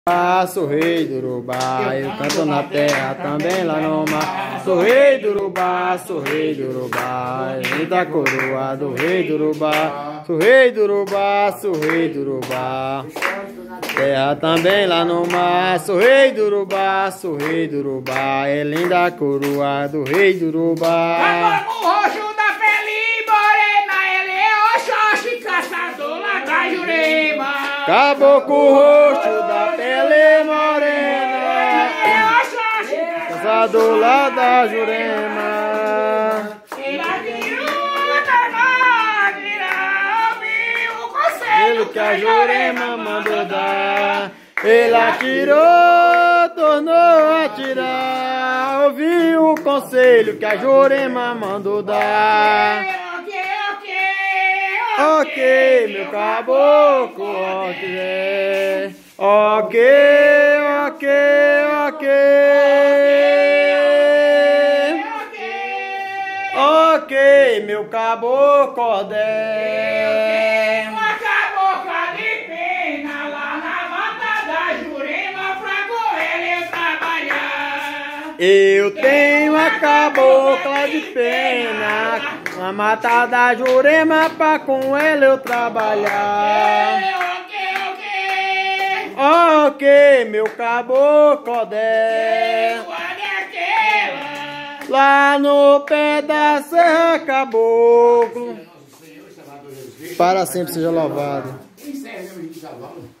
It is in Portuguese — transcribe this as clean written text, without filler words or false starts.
Sou rei do Urubá, eu canto na terra, também lá no mar. Sou rei do Urubá, sou rei do Urubá, linda coroa do rei do Urubá. Sou rei do Urubá, sou rei do Urubá, terra também lá no mar. Sou rei do Urubá, sou rei do Urubá, é linda coroa do rei do Urubá. Caboclo roxo da pele morena, ele é Oxóssi, caçador lá da Jurema. Caboclo roxo da pele morena, caçador lá da Jurema. Ele que a Jurema mandou dar, ele atirou, tornou a atirar. Ouviu o conselho que a Jurema mandou dar. Ok, meu caboclo, ok. Ok, ok, ok. Ok, meu caboclo, ordem. Uma cabocla de pena lá na mata da Jurema, pra com ele eu trabalhar. Eu tenho a cabocla de pena na mata da Jurema, pra com ela eu trabalhar. Ok, meu caboclo, ordem. Lá no pé da serra, caboclo, para sempre seja louvado.